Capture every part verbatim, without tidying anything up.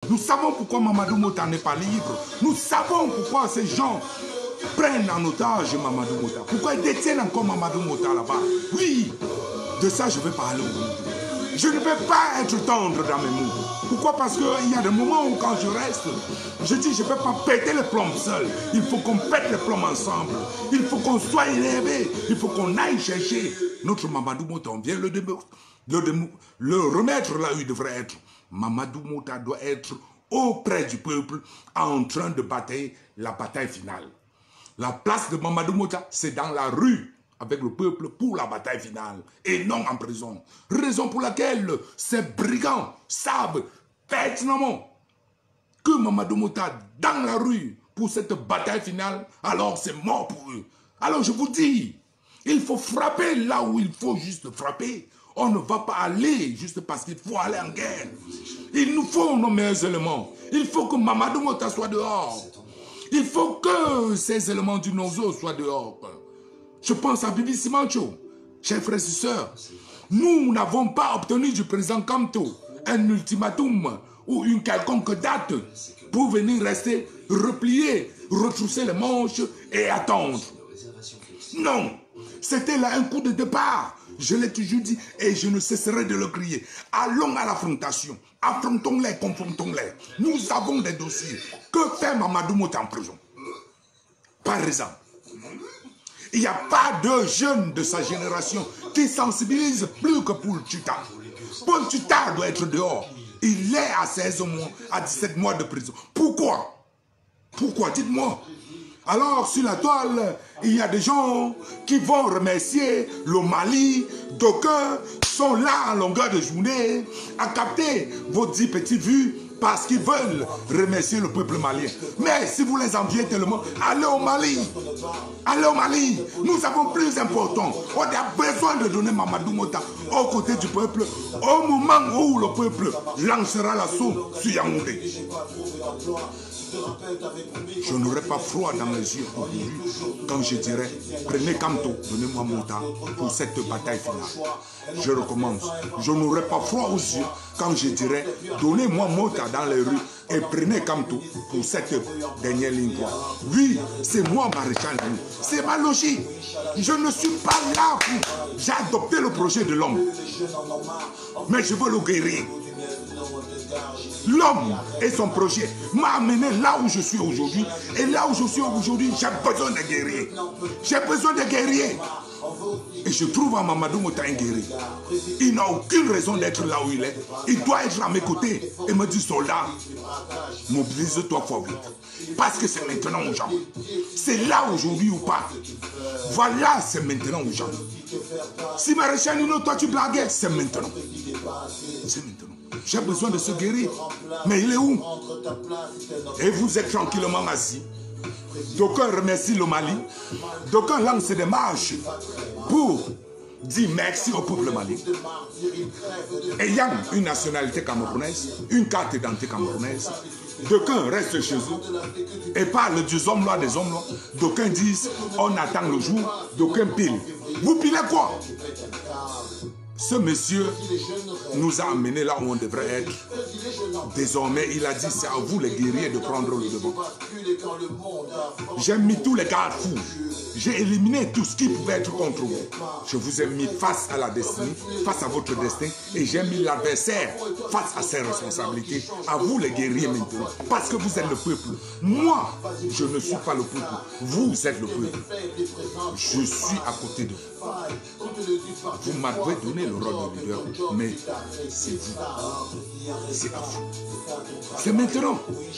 Nous savons pourquoi Mamadou Mota n'est pas libre. Nous savons pourquoi ces gens prennent en otage Mamadou Mota. Pourquoi ils détiennent encore Mamadou Mota là-bas. Oui, de ça je vais parler aujourd'hui. Je ne vais pas être tendre dans mes mots. Pourquoi? Parce qu'il y a des moments où quand je reste, je dis je ne peux pas péter les plombs seul. Il faut qu'on pète les plombs ensemble. Il faut qu'on soit élevé. Il faut qu'on aille chercher notre Mamadou Mota. On vient le, le, le, le remettre là où il devrait être. Mamadou Mota doit être auprès du peuple en train de batailler la bataille finale. La place de Mamadou Mota, c'est dans la rue avec le peuple pour la bataille finale et non en prison. Raison pour laquelle ces brigands savent pertinemment que Mamadou Mota dans la rue pour cette bataille finale, alors c'est mort pour eux. Alors je vous dis, il faut frapper là où il faut juste frapper. On ne va pas aller juste parce qu'il faut aller en guerre. Il nous faut nos meilleurs éléments. Il faut que Mamadou Mota soit dehors. Il faut que ces éléments du Nozo soient dehors. Je pense à Bibi Simancho, chers frères et sœurs. Nous n'avons pas obtenu du président Kamto un ultimatum ou une quelconque date pour venir rester replié, retrousser les manches et attendre. Non, c'était là un coup de départ. Je l'ai toujours dit et je ne cesserai de le crier. Allons à l'affrontation. Affrontons-les, confrontons-les. Nous avons des dossiers. Que fait Mamadou Mota en prison? Par exemple, il n'y a pas de jeunes de sa génération qui sensibilisent plus que Paul Tuta. Paul Tuta doit être dehors. Il est à seize mois, à dix-sept mois de prison. Pourquoi? Pourquoi? Dites-moi. Alors, sur la toile, il y a des gens qui vont remercier le Mali. D'aucuns sont là en longueur de journée à capter vos dix petits vues parce qu'ils veulent remercier le peuple malien. Mais si vous les enviez tellement, allez au Mali. Allez au Mali. Nous avons plus important. On a besoin de donner Mamadou Mota aux côtés du peuple au moment où le peuple lancera l'assaut sur Yaoundé. Je n'aurai pas froid dans les yeux aujourd'hui quand je dirai prenez Kamto, donnez-moi Mota pour cette bataille finale. Je recommence. Je n'aurai pas froid aux yeux quand je dirai donnez-moi Mota dans les rues et prenez Kamto pour cette dernière ligne droite. Oui, c'est moi Maréchal. C'est ma logique. Je ne suis pas là pour... J'ai adopté le projet de l'homme. Mais je veux le guérir. L'homme et son projet m'a amené là où je suis aujourd'hui. Et là où je suis aujourd'hui, j'ai besoin de guerriers. J'ai besoin de guerriers. Et je trouve à Mamadou Mota un guerrier. Il n'a aucune raison d'être là où il est. Il doit être à mes côtés et me dire soldat, mobilise-toi fort vite. Parce que c'est maintenant ou jamais. C'est là aujourd'hui ou pas. Voilà, c'est maintenant ou jamais. Si Maréchal Nino, toi tu blaguais, c'est maintenant. C'est maintenant. J'ai besoin de ce guerrier. Mais il est où? Et vous êtes tranquillement assis. D'aucuns remercient le Mali. D'aucuns lancent des marches pour dire merci au peuple malien. Ayant une nationalité camerounaise, une carte d'identité camerounaise, d'aucuns restent chez eux et parlent des hommes lois, des hommes lois. D'aucuns disent on attend le jour, d'aucuns pilent. Vous pilez quoi? Ce monsieur nous a amenés là où on devrait être. Désormais, il a dit, c'est à vous les guerriers de prendre le devant. J'ai mis tous les garde-fous. J'ai éliminé tout ce qui pouvait être contre vous. Je vous ai mis face à la destinée, face à votre destin, et j'ai mis l'adversaire face à ses responsabilités. À vous les guerriers maintenant, parce que vous êtes le peuple. Moi, je ne suis pas le peuple. Vous êtes le peuple. Je suis à côté de vous. Vous m'avez donné le rôle de leader, mais c'est vous. C'est à vous. C'est maintenant.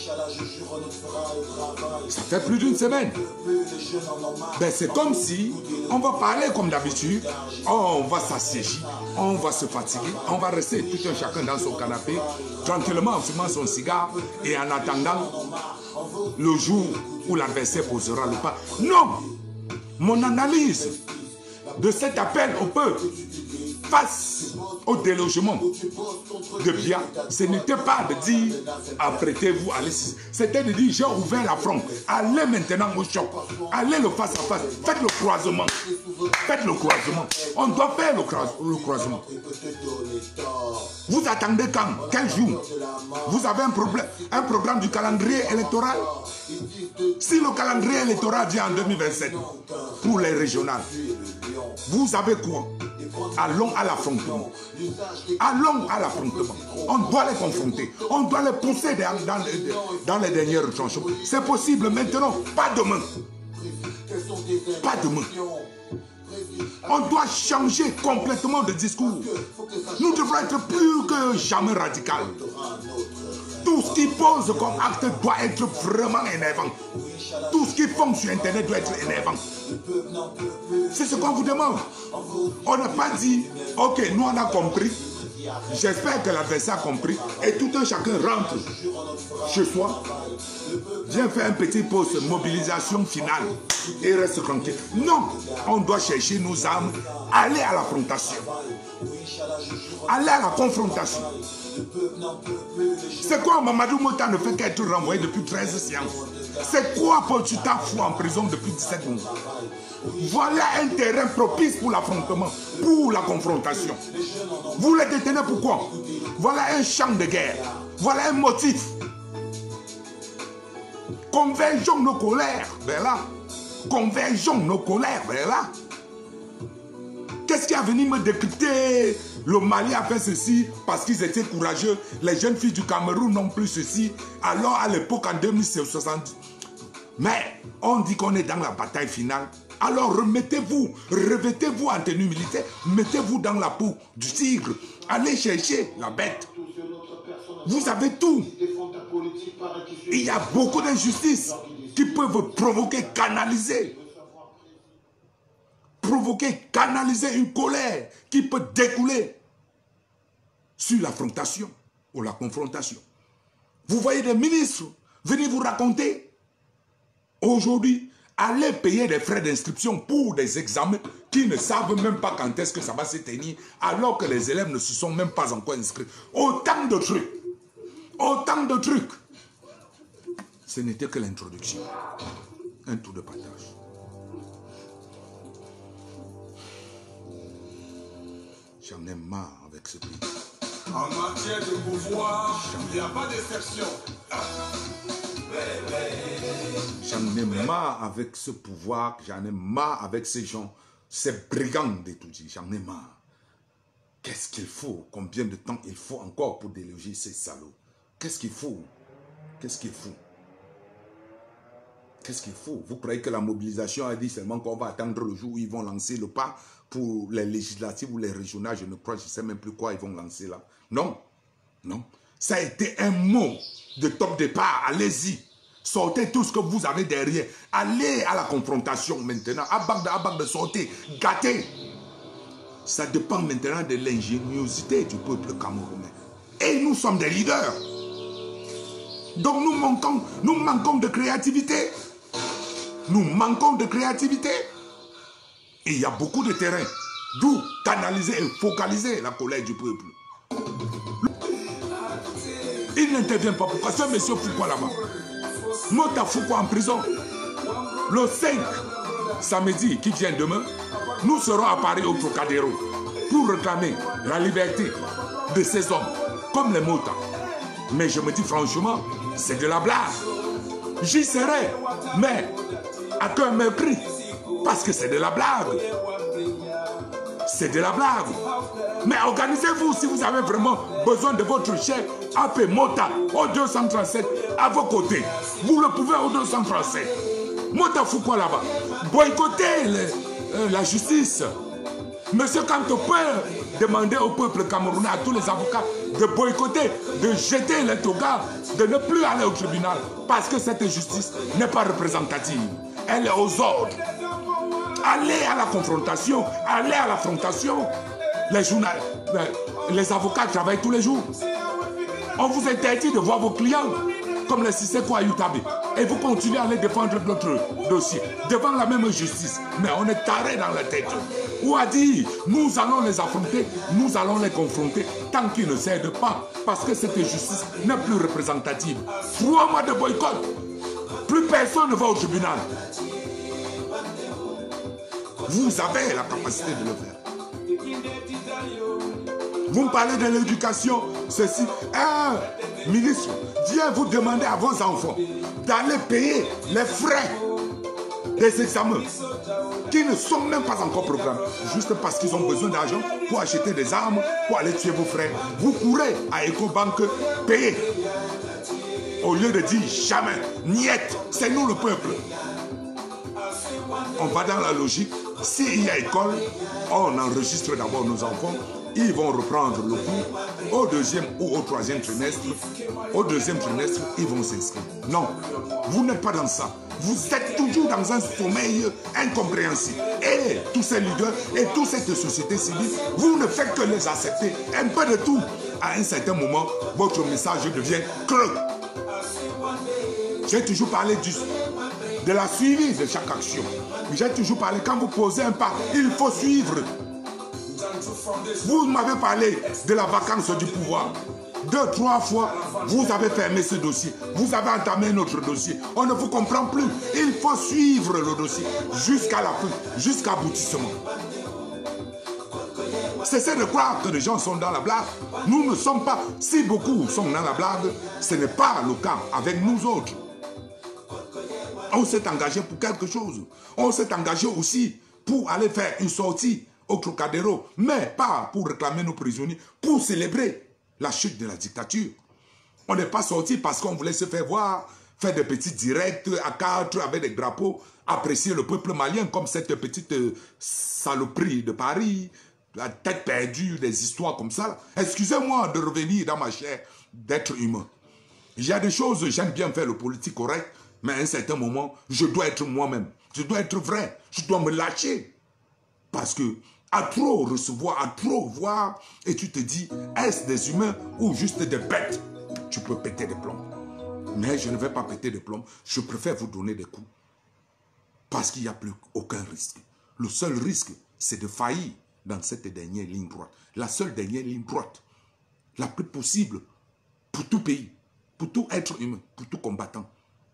Ça fait plus d'une semaine. Ben, c'est comme si on va parler comme d'habitude, on va s'assiéger, on va se fatiguer, on va rester tout un chacun dans son canapé, tranquillement en fumant son cigare et en attendant le jour où l'adversaire posera le pas. Non! Mon analyse de cet appel au peuple face au délogement de biens, ce n'était pas de dire apprêtez-vous, allez. C'était de dire j'ai ouvert la front. Allez maintenant au choc. Allez le face à face. Faites le croisement. Faites le croisement. On doit faire le, croi le croisement. Vous attendez quand? Quel jour? Vous avez un problème, un programme du calendrier électoral? Si le calendrier électoral vient en deux mille vingt-sept pour les régionales, vous avez quoi? Allons à l'affrontement. Allons à l'affrontement. On doit les confronter. On doit les pousser dans, dans, dans les derniers retranchements. C'est possible maintenant, pas demain. Pas demain. On doit changer complètement de discours. Nous devons être plus que jamais radicaux. Tout ce qui pose comme acte doit être vraiment énervant. Tout ce qui font sur Internet doit être énervant. C'est ce qu'on vous demande. On n'a pas dit, ok, nous on a compris. J'espère que l'adversaire a compris. Et tout un chacun rentre chez soi. Viens faire un petit poste, mobilisation finale. Et reste tranquille. Non, on doit chercher nos armes. Aller à l'affrontation. Aller à la confrontation. C'est quoi Mamadou Mota ne fait qu'être renvoyé depuis treize séances? C'est quoi Paul Tchitafou en prison depuis dix-sept mois? Voilà un terrain propice pour l'affrontement, pour la confrontation. Vous les détenez pourquoi? Voilà un champ de guerre. Voilà un motif. Convergeons nos colères vers là. Convergeons nos colères vers là. Qu'est-ce qui a venu me décrypter? Le Mali a fait ceci parce qu'ils étaient courageux. Les jeunes filles du Cameroun n'ont plus ceci. Alors à l'époque, en deux mille soixante. Mais on dit qu'on est dans la bataille finale. Alors remettez-vous, revêtez-vous en tenue militaire. Mettez-vous dans la peau du tigre. Allez chercher la bête. Vous avez tout. Il y a beaucoup d'injustices qui peuvent provoquer, canaliser. Provoquer, canaliser une colère qui peut découler sur l'affrontation ou la confrontation. Vous voyez des ministres venir vous raconter aujourd'hui, allez payer des frais d'inscription pour des examens qui ne savent même pas quand est-ce que ça va se tenir, alors que les élèves ne se sont même pas encore inscrits. Autant de trucs. Autant de trucs. Ce n'était que l'introduction. Un tour de partage. J'en ai marre avec ce pays. En matière de pouvoir, il n'y a pas d'exception. J'en ai marre avec ce pouvoir, j'en ai marre avec ces gens, ces brigands d'étudier, j'en ai marre. Qu'est-ce qu'il faut? Combien de temps il faut encore pour déloger ces salauds? Qu'est-ce qu'il faut? Qu'est-ce qu'il faut? Qu'est-ce qu'il faut? Vous croyez que la mobilisation a dit seulement qu'on va attendre le jour où ils vont lancer le pas pour les législatives ou les régionales? Je ne crois, je ne sais même plus quoi ils vont lancer là. Non, non. Ça a été un mot de top départ. Allez-y. Sortez tout ce que vous avez derrière. Allez à la confrontation maintenant. À Bagdad, à Bagdad, sortez. Gâtez. Ça dépend maintenant de l'ingéniosité du peuple camerounais. Et nous sommes des leaders. Donc nous manquons, nous manquons de créativité. Nous manquons de créativité. Et il y a beaucoup de terrain. D'où canaliser et focaliser la colère du peuple. Il n'intervient pas. Pourquoi? Ce monsieur Foucault là-bas. Mota Foucault en prison. Le cinq samedi qui vient demain, nous serons à Paris au Trocadéro pour réclamer la liberté de ces hommes, comme les Mota. Mais je me dis franchement, c'est de la blague. J'y serai, mais à cœur mépris, parce que c'est de la blague. C'est de la blague. Mais organisez-vous si vous avez vraiment besoin de votre chef. A P Mota au deux cent trente-sept à vos côtés. Vous le pouvez au deux cent trente-sept. Mota Foucault là-bas. Boycottez le, euh, la justice. Monsieur Kanto peut demander au peuple camerounais, à tous les avocats, de boycotter, de jeter les togas, de ne plus aller au tribunal. Parce que cette justice n'est pas représentative. Elle est aux ordres. Allez à la confrontation, allez à l'affrontation. Les journalistes, les avocats travaillent tous les jours. On vous interdit de voir vos clients comme les Sisseko Ayutabi. Et vous continuez à aller défendre notre dossier devant la même justice. Mais on est taré dans la tête. ou a dit, nous allons les affronter, nous allons les confronter, tant qu'ils ne cèdent pas, parce que cette justice n'est plus représentative. Trois mois de boycott, plus personne ne va au tribunal. Vous avez la capacité de le faire. Vous me parlez de l'éducation, ceci. Un ministre vient vous demander à vos enfants d'aller payer les frais des examens qui ne sont même pas encore programmés, juste parce qu'ils ont besoin d'argent pour acheter des armes, pour aller tuer vos frères. Vous courez à Ecobank payer. Au lieu de dire jamais, niet, c'est nous le peuple. On va dans la logique, s'il y a école, on enregistre d'abord nos enfants, ils vont reprendre le cours au deuxième ou au troisième trimestre. Au deuxième trimestre, ils vont s'inscrire. Non, vous n'êtes pas dans ça. Vous êtes toujours dans un sommeil incompréhensible. Et tous ces leaders et toute cette société civile, vous ne faites que les accepter. Un peu de tout. À un certain moment, votre message devient creux. J'ai toujours parlé du, de la suivi de chaque action. J'ai toujours parlé, quand vous posez un pas, il faut suivre. Vous m'avez parlé de la vacance du pouvoir. Deux, trois fois, vous avez fermé ce dossier. Vous avez entamé notre dossier. On ne vous comprend plus. Il faut suivre le dossier jusqu'à la fin, jusqu'à l'aboutissement. Cessez de croire que les gens sont dans la blague. Nous ne sommes pas. Si beaucoup sont dans la blague, ce n'est pas le cas avec nous autres. On s'est engagé pour quelque chose. On s'est engagé aussi pour aller faire une sortie au Trocadéro, mais pas pour réclamer nos prisonniers, pour célébrer la chute de la dictature. On n'est pas sorti parce qu'on voulait se faire voir, faire des petits directs à quatre avec des drapeaux, apprécier le peuple malien comme cette petite saloperie de Paris, la tête perdue, des histoires comme ça. Excusez-moi de revenir dans ma chair d'être humain. Il y a des choses, j'aime bien faire le politique correct, mais à un certain moment, je dois être moi-même. Je dois être vrai. Je dois me lâcher. Parce que à trop recevoir, à trop voir, et tu te dis, est-ce des humains ou juste des bêtes? Tu peux péter des plombs. Mais je ne vais pas péter des plombs. Je préfère vous donner des coups. Parce qu'il n'y a plus aucun risque. Le seul risque, c'est de faillir dans cette dernière ligne droite. La seule dernière ligne droite, la plus possible pour tout pays, pour tout être humain, pour tout combattant.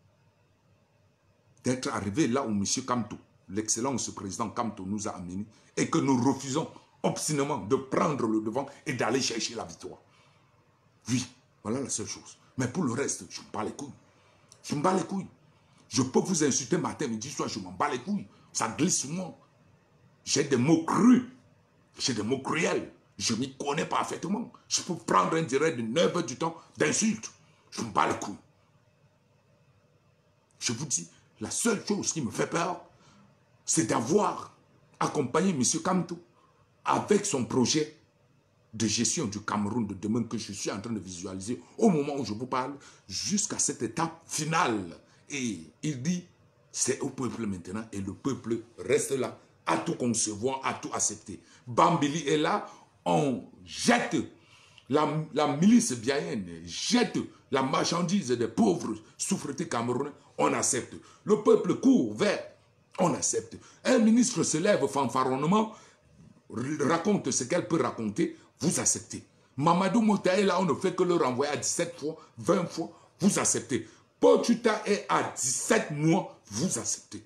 D'être arrivé là où M. Kamto, l'excellence président Kamto nous a amenés et que nous refusons obstinément de prendre le devant et d'aller chercher la victoire. Oui, voilà la seule chose. Mais pour le reste, je me bats les couilles. Je me bats les couilles. Je peux vous insulter matin, midi, soir, je m'en bats les couilles. Ça glisse sur moi. J'ai des mots crus. J'ai des mots cruels. Je m'y connais parfaitement. Je peux prendre un direct de neuf heures du temps d'insultes. Je me bats les couilles. Je vous dis, la seule chose qui me fait peur, c'est d'avoir accompagné M. Kamto avec son projet de gestion du Cameroun de demain que je suis en train de visualiser au moment où je vous parle, jusqu'à cette étape finale. Et il dit, c'est au peuple maintenant et le peuple reste là, à tout concevoir, à tout accepter. Bambili est là, on jette la, la milice biaïenne, jette la marchandise des pauvres souffretés camerounais, on accepte. Le peuple court vers, on accepte. Un ministre se lève fanfaronnement, raconte ce qu'elle peut raconter, vous acceptez. Mamadou Mouta est là, on ne fait que le renvoyer à dix-sept fois, vingt fois, vous acceptez. Pochuta est à dix-sept mois, vous acceptez.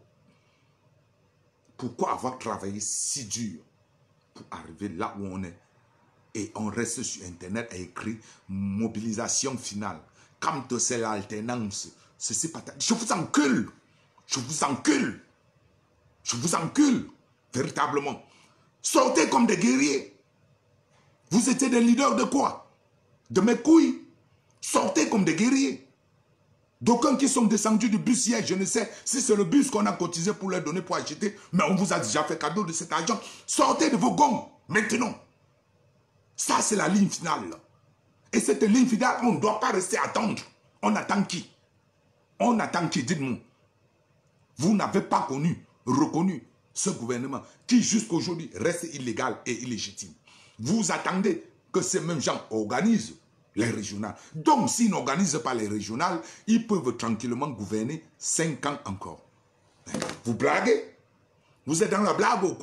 Pourquoi avoir travaillé si dur pour arriver là où on est? Et on reste sur Internet et écrit mobilisation finale. Quand c'est l'alternance, ceci pas. Je vous encule. Je vous encule. Je vous encule. Véritablement. Sortez comme des guerriers. Vous étiez des leaders de quoi? De mes couilles. Sortez comme des guerriers. D'aucuns qui sont descendus du bus hier, je ne sais si c'est le bus qu'on a cotisé pour leur donner pour acheter, mais on vous a déjà fait cadeau de cet argent. Sortez de vos gonds, maintenant. Ça, c'est la ligne finale. Et cette ligne finale, on ne doit pas rester à attendre. On attend qui? On attend qui? Dites-moi. Vous n'avez pas connu, reconnu ce gouvernement qui jusqu'aujourd'hui reste illégal et illégitime. Vous attendez que ces mêmes gens organisent les régionales. Donc, s'ils n'organisent pas les régionales, ils peuvent tranquillement gouverner cinq ans encore. Vous blaguez? Vous êtes dans la blague ou quoi?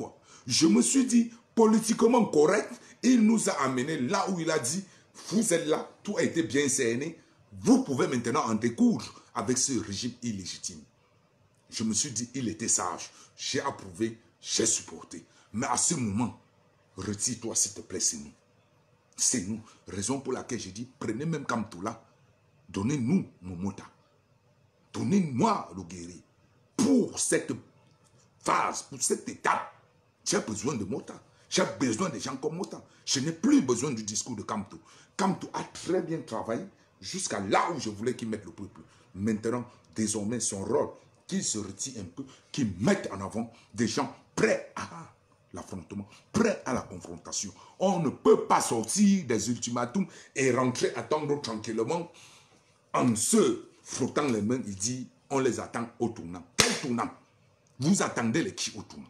Je me suis dit, politiquement correct, il nous a amené là où il a dit, vous êtes là, tout a été bien cerné, vous pouvez maintenant en découdre avec ce régime illégitime. Je me suis dit, il était sage, j'ai approuvé, j'ai supporté. Mais à ce moment, retire-toi s'il te plaît, c'est nous. C'est nous. Raison pour laquelle j'ai dit, prenez même Kamtoula, donnez-nous Momota. Donnez-moi le guéri. Pour cette phase, pour cette étape, j'ai besoin de Mota. J'ai besoin de gens comme Mota. Je n'ai plus besoin du discours de Kamto. Kamto a très bien travaillé jusqu'à là où je voulais qu'il mette le peuple. Maintenant, désormais, son rôle, qu'il se retire un peu, qu'il mette en avant des gens prêts à l'affrontement, prêts à la confrontation. On ne peut pas sortir des ultimatums et rentrer attendre tranquillement en se frottant les mains. Il dit, on les attend au tournant. Quel tournant? Vous attendez les qui au tournant?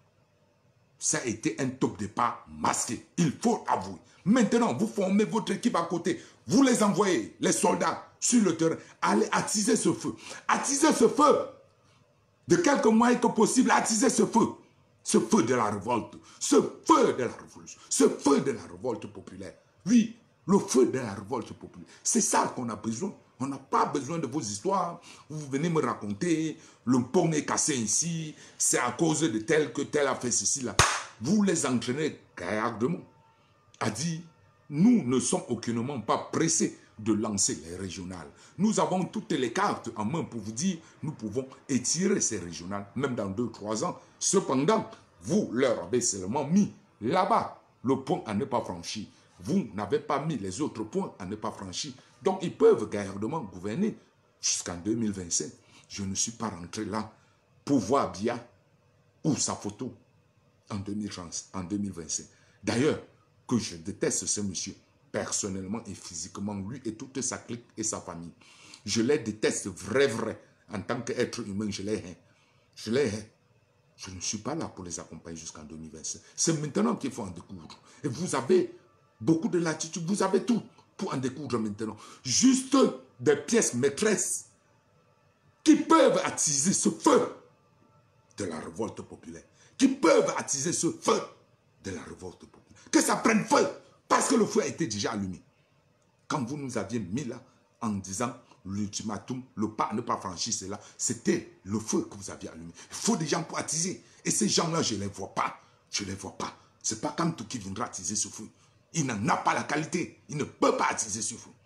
Ça a été un top départ masqué, il faut avouer. Maintenant, vous formez votre équipe à côté, vous les envoyez, les soldats, sur le terrain. Allez attiser ce feu. Attiser ce feu. De quelques moyens que possible, attiser ce feu. Ce feu de la révolte. Ce feu de la révolution. Ce feu de la révolte populaire. Oui, le feu de la révolte populaire. C'est ça qu'on a besoin. On n'a pas besoin de vos histoires. Vous venez me raconter, le pont est cassé ici, c'est à cause de tel que tel a fait ceci là. Vous les entraînez gaillardement. A dit, nous ne sommes aucunement pas pressés de lancer les régionales. Nous avons toutes les cartes en main pour vous dire, nous pouvons étirer ces régionales, même dans deux, trois ans. Cependant, vous leur avez seulement mis là-bas le point à ne pas franchir. Vous n'avez pas mis les autres points à ne pas franchir. Donc, ils peuvent gaillardement gouverner jusqu'en deux mille vingt-cinq. Je ne suis pas rentré là pour voir Biya ou sa photo en deux mille vingt-cinq. D'ailleurs, que je déteste ce monsieur, personnellement et physiquement, lui et toute sa clique et sa famille. Je les déteste vrai, vrai. En tant qu'être humain, je les hais. Je les hais. Je ne suis pas là pour les accompagner jusqu'en deux mille vingt-cinq. C'est maintenant qu'il faut en découdre. Et vous avez beaucoup de latitude, vous avez tout pour en découdre maintenant. Juste des pièces maîtresses qui peuvent attiser ce feu de la révolte populaire. Qui peuvent attiser ce feu de la révolte populaire. Que ça prenne feu, parce que le feu a été déjà allumé. Quand vous nous aviez mis là, en disant l'ultimatum, le pas à ne pas franchir cela, c'était le feu que vous aviez allumé. Il faut des gens pour attiser. Et ces gens-là, je ne les vois pas. Je ne les vois pas. Ce n'est pas Kamto qui viendra attiser ce feu. Il n'en a pas la qualité. Il ne peut pas attiser ce feu.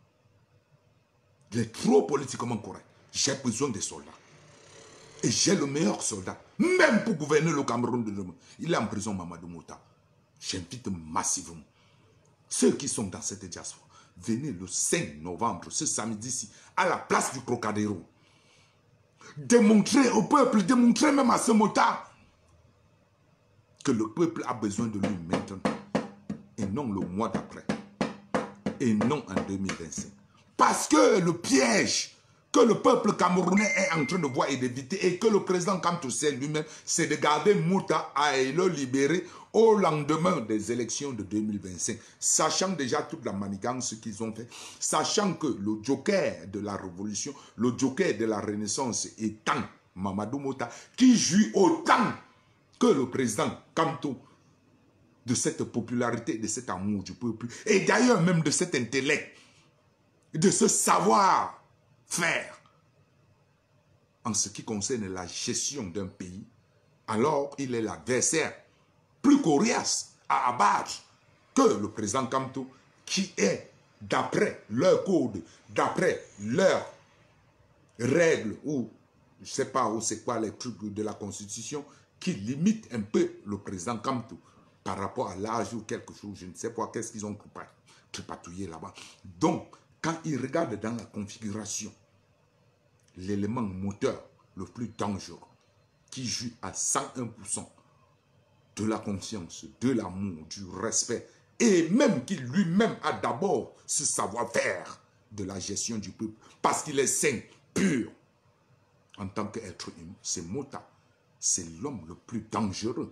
Il est trop politiquement correct. J'ai besoin des soldats. Et j'ai le meilleur soldat. Même pour gouverner le Cameroun de demain. Il est en prison, Mamadou Mota. J'invite massivement ceux qui sont dans cette diaspora. Venez le cinq novembre, ce samedi-ci, à la place du Trocadéro. Démontrer au peuple, démontrer même à ce Mota que le peuple a besoin de lui maintenant. Et non le mois d'après. Et non en deux mille vingt-cinq. Parce que le piège que le peuple camerounais est en train de voir et d'éviter, et que le président Kamto lui-même, c'est de garder Mouta et le libérer au lendemain des élections de deux mille vingt-cinq, sachant déjà toute la manigance qu'ils ont fait, sachant que le joker de la révolution, le joker de la renaissance étant Mamadou Mota, qui jouit autant que le président Kamto de cette popularité, de cet amour du peuple, et d'ailleurs même de cet intellect, de ce savoir faire en ce qui concerne la gestion d'un pays, alors il est l'adversaire plus coriace à abattre que le président Kamto, qui est, d'après leur code, d'après leurs règles, ou je ne sais pas où c'est quoi les trucs de la Constitution, qui limite un peu le président Kamto par rapport à l'âge ou quelque chose, je ne sais pas qu'est-ce qu'ils ont tripatouillé là-bas. Donc, quand ils regardent dans la configuration, l'élément moteur le plus dangereux, qui joue à cent un pour cent de la confiance, de l'amour, du respect, et même qui lui-même a d'abord ce savoir-faire de la gestion du peuple, parce qu'il est sain, pur, en tant qu'être humain, c'est Mota, c'est l'homme le plus dangereux.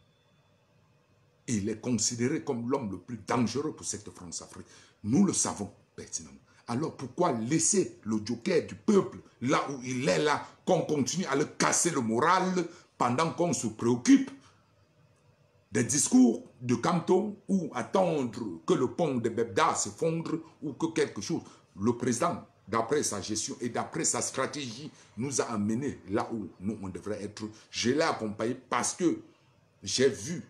Il est considéré comme l'homme le plus dangereux pour cette France-Afrique. Nous le savons pertinemment. Alors pourquoi laisser le joker du peuple là où il est là, qu'on continue à le casser le moral pendant qu'on se préoccupe des discours de Camto ou attendre que le pont de Bebda s'effondre ou que quelque chose. Le président, d'après sa gestion et d'après sa stratégie, nous a amenés là où nous on devrait être. Je l'ai accompagné parce que j'ai vu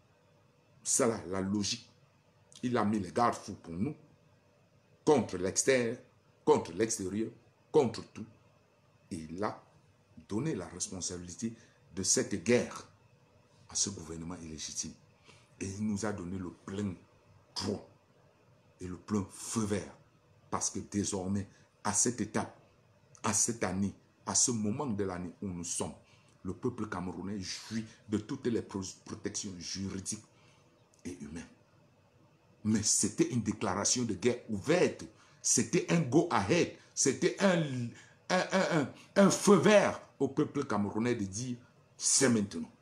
ça là, la logique. Il a mis les garde-fous pour nous, contre l'extérieur, contre l'extérieur, contre tout. Et il a donné la responsabilité de cette guerre à ce gouvernement illégitime. Et il nous a donné le plein droit et le plein feu vert. Parce que désormais, à cette étape, à cette année, à ce moment de l'année où nous sommes, le peuple camerounais jouit de toutes les protections juridiques et humaines. Mais c'était une déclaration de guerre ouverte. C'était un go-ahead. C'était un, un, un, un, un feu vert au peuple camerounais de dire c'est maintenant.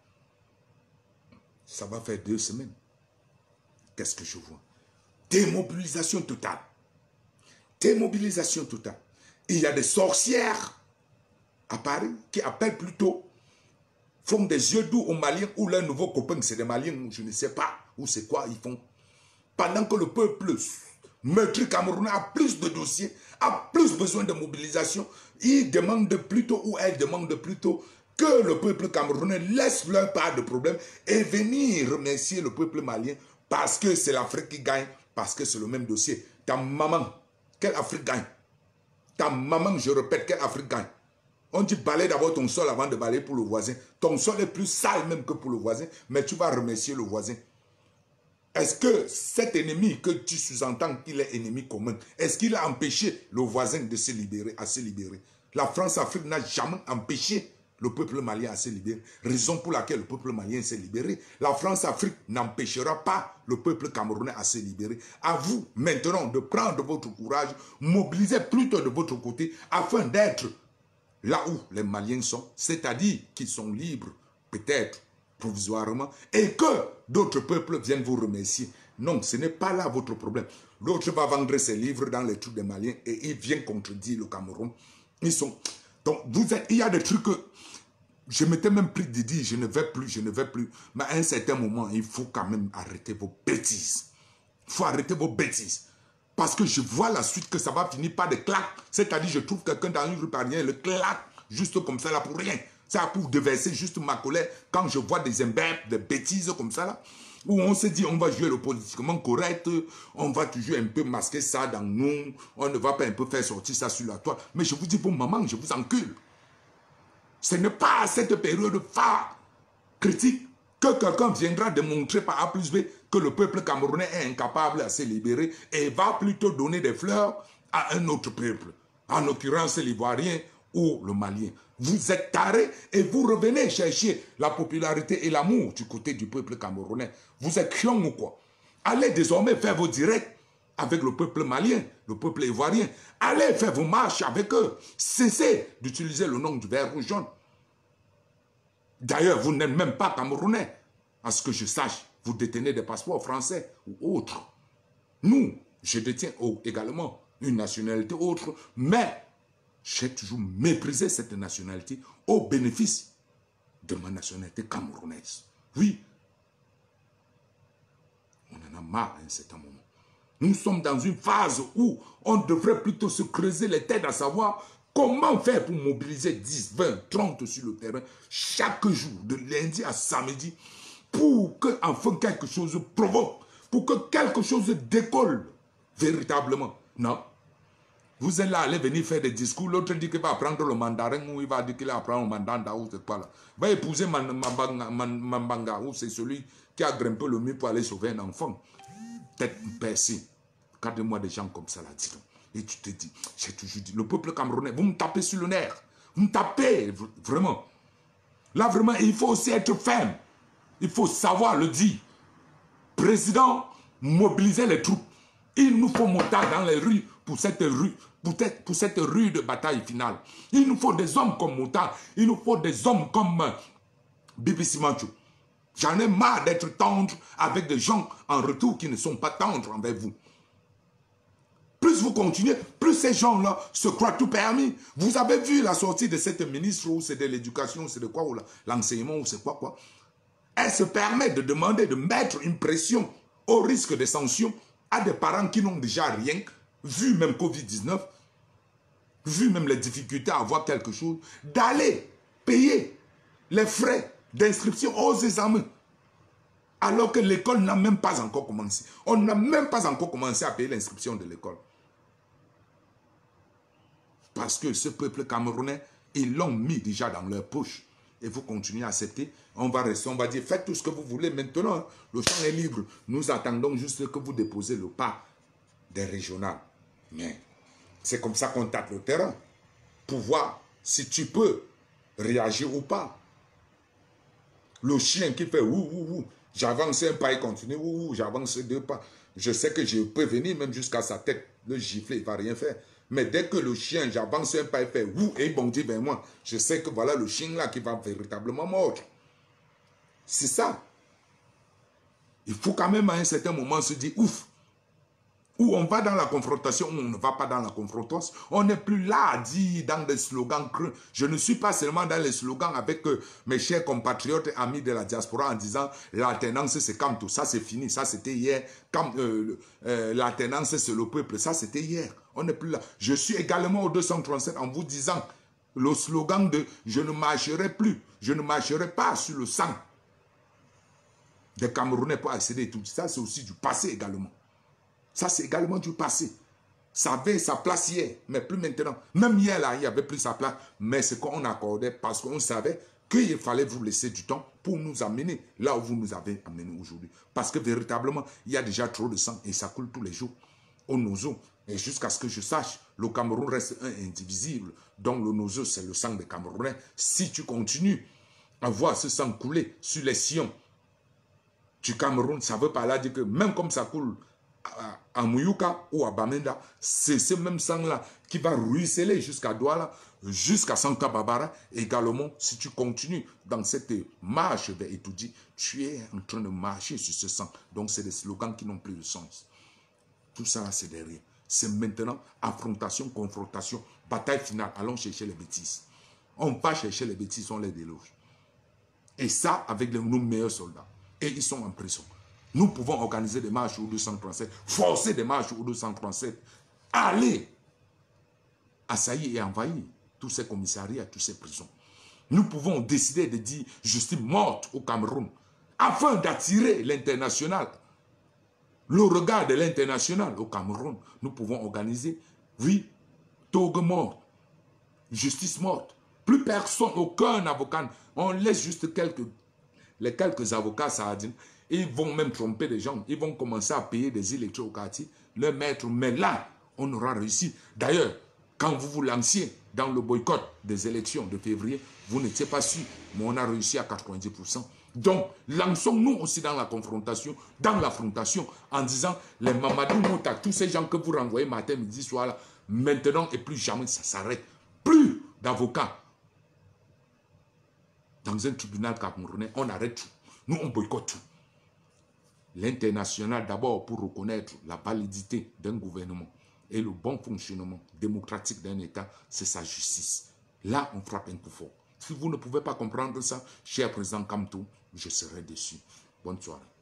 Ça va faire deux semaines. Qu'est-ce que je vois? Démobilisation totale. Démobilisation totale. Il y a des sorcières à Paris qui appellent plutôt, font des yeux doux aux Maliens ou leurs nouveaux copains, c'est des Maliens, je ne sais pas, ou c'est quoi ils font. Pendant que le peuple meurtri camerounais a plus de dossiers, a plus besoin de mobilisation, ils demandent plutôt, ou elles demandent plutôt, que le peuple camerounais laisse leur part de problème et venir remercier le peuple malien parce que c'est l'Afrique qui gagne, parce que c'est le même dossier. Ta maman, quelle Afrique gagne? Ta maman, je répète, quelle Afrique gagne? On dit balaye d'abord ton sol avant de balayer pour le voisin. Ton sol est plus sale même que pour le voisin, mais tu vas remercier le voisin. Est-ce que cet ennemi que tu sous-entends qu'il est ennemi commun, est-ce qu'il a empêché le voisin de se libérer, à se libérer? La France-Afrique n'a jamais empêché le peuple malien à se libérer. Raison pour laquelle le peuple malien s'est libéré. La France-Afrique n'empêchera pas le peuple camerounais à se libérer. À vous maintenant de prendre votre courage, mobiliser plutôt de votre côté afin d'être là où les Maliens sont, c'est-à-dire qu'ils sont libres, peut-être provisoirement, et que d'autres peuples viennent vous remercier. Non, ce n'est pas là votre problème. L'autre va vendre ses livres dans les trucs des Maliens et il vient contredire le Cameroun. Ils sont... Donc, vous êtes... il y a des trucs que je m'étais même pris de dire, je ne vais plus, je ne vais plus. Mais à un certain moment, il faut quand même arrêter vos bêtises. Il faut arrêter vos bêtises. Parce que je vois la suite que ça va finir par des claques. C'est-à-dire, je trouve quelqu'un dans une rue par rien, le claque, juste comme ça, là, pour rien. Ça pour déverser juste ma colère quand je vois des imbèbes, des bêtises comme ça, là. Où on se dit, on va jouer le politiquement correct, on va toujours un peu masquer ça dans nous, on ne va pas un peu faire sortir ça sur la toile. Mais je vous dis, pour maman, je vous encule. Ce n'est pas à cette période phare critique que quelqu'un viendra démontrer par A plus B que le peuple camerounais est incapable à se libérer et va plutôt donner des fleurs à un autre peuple, en l'occurrence l'Ivoirien ou le Malien. Vous êtes tarés et vous revenez chercher la popularité et l'amour du côté du peuple camerounais. Vous êtes chiant ou quoi? Allez désormais faire vos directs avec le peuple malien, le peuple ivoirien. Allez faire vos marches avec eux. Cessez d'utiliser le nom du vert rouge jaune. D'ailleurs, vous n'êtes même pas camerounais. À ce que je sache, vous détenez des passeports français ou autres. Nous, je détiens également une nationalité autre, mais j'ai toujours méprisé cette nationalité au bénéfice de ma nationalité camerounaise. Oui, on en a marre à un certain moment. Nous sommes dans une phase où on devrait plutôt se creuser les têtes à savoir comment faire pour mobiliser dix, vingt, trente sur le terrain chaque jour, de lundi à samedi, pour que enfin quelque chose provoque, pour que quelque chose décolle véritablement. Non. Vous êtes là, allez venir faire des discours, l'autre dit qu'il va apprendre le mandarin ou il va dire qu'il va apprendre le mandanda ou c'est quoi là. Va épouser Mambanga ou c'est celui qui a grimpé le mur pour aller sauver un enfant. Tête percée. Regardez-moi des gens comme ça là, dis donc. Et tu te dis, j'ai toujours dit, le peuple camerounais, vous me tapez sur le nerf. Vous me tapez, vraiment. Là, vraiment, il faut aussi être ferme. Il faut savoir le dire. Président, mobilisez les troupes. Il nous faut monter dans les rues pour cette rue, pour, pour cette rue de bataille finale. Il nous faut des hommes comme Mouta. Il nous faut des hommes comme euh, Bibi Simancho. J'en ai marre d'être tendre avec des gens en retour qui ne sont pas tendres envers vous. Plus vous continuez, plus ces gens-là se croient tout permis. Vous avez vu la sortie de cette ministre, ou c'est de l'éducation, ou c'est de quoi, ou l'enseignement, ou c'est quoi, quoi. elle se permet de demander, de mettre une pression au risque de sanctions à des parents qui n'ont déjà rien, vu même Covid dix-neuf, vu même les difficultés à avoir quelque chose, d'aller payer les frais d'inscription aux examens, alors que l'école n'a même pas encore commencé. On n'a même pas encore commencé à payer l'inscription de l'école. Parce que ce peuple camerounais, ils l'ont mis déjà dans leur poche. Et vous continuez à accepter. On va rester, on va dire, faites tout ce que vous voulez. Maintenant, le champ est libre. Nous attendons juste que vous déposez le pas des régionales. Mais c'est comme ça qu'on tape le terrain. Pour voir si tu peux réagir ou pas. Le chien qui fait ouh, ouh, ouh. J'avance un pas, il continue, ouh, ouh, j'avance deux pas. Je sais que je peux venir même jusqu'à sa tête. Le gifler, il ne va rien faire. Mais dès que le chien, j'avance un pas, il fait ouh, et il bondit vers moi. Je sais que voilà le chien là qui va véritablement mordre. C'est ça. Il faut quand même à un certain moment se dire ouf. Ou on va dans la confrontation, ou on ne va pas dans la confrontation. On n'est plus là à dire dans des slogans creux. Je ne suis pas seulement dans les slogans avec euh, mes chers compatriotes et amis de la diaspora en disant l'alternance c'est comme tout, ça c'est fini, ça c'était hier. Euh, euh, l'alternance c'est le peuple, ça c'était hier. On n'est plus là. Je suis également au deux cent trente-sept en vous disant le slogan de je ne marcherai plus, je ne marcherai pas sur le sang des Camerounais pour accéder tout ça, c'est aussi du passé également. Ça, c'est également du passé. Ça avait sa place hier, mais plus maintenant. Même hier, là, il n'y avait plus sa place. Mais c'est qu'on accordait parce qu'on savait qu'il fallait vous laisser du temps pour nous amener là où vous nous avez amenés aujourd'hui. Parce que véritablement, il y a déjà trop de sang et ça coule tous les jours. Au Nozo. Et jusqu'à ce que je sache, le Cameroun reste un indivisible. Donc le Nozo, c'est le sang des Camerounais. Si tu continues à voir ce sang couler sur les sillons du Cameroun, ça veut par là dire que même comme ça coule à Mouyouka ou à Bamenda, c'est ce même sang-là qui va ruisseler jusqu'à Douala, jusqu'à Santa Barbara. Également, si tu continues dans cette marche vers Etoudi, tu es en train de marcher sur ce sang. Donc, c'est des slogans qui n'ont plus de sens. Tout ça, c'est derrière. C'est maintenant affrontation, confrontation, bataille finale. Allons chercher les bêtises. On va chercher les bêtises, on les déloge. Et ça, avec les, nos meilleurs soldats. Et ils sont en prison. Nous pouvons organiser des marches au deux cent trente-sept, forcer des marches au deux cent trente-sept, aller assaillir et envahir tous ces commissariats, toutes ces prisons. Nous pouvons décider de dire justice morte au Cameroun, afin d'attirer l'international, le regard de l'international au Cameroun. Nous pouvons organiser, oui, Togo mort, justice morte. Plus personne, aucun avocat, on laisse juste quelques, les quelques avocats sardines. Ils vont même tromper des gens. Ils vont commencer à payer des électros au quartier, leur maître. Mais là, on aura réussi. D'ailleurs, quand vous vous lanciez dans le boycott des élections de février, vous n'étiez pas sûr, mais on a réussi à quatre-vingt-dix pour cent. Donc, lançons-nous aussi dans la confrontation, dans l'affrontation, en disant, les Mamadou Mouta, tous ces gens que vous renvoyez matin, midi, soir, là, maintenant et plus jamais, ça s'arrête. Plus d'avocats dans un tribunal camerounais, on arrête tout. Nous, on boycotte tout. L'international d'abord pour reconnaître la validité d'un gouvernement et le bon fonctionnement démocratique d'un État, c'est sa justice. Là, on frappe un coup fort. Si vous ne pouvez pas comprendre ça, cher président Kamto, je serai déçu. Bonne soirée.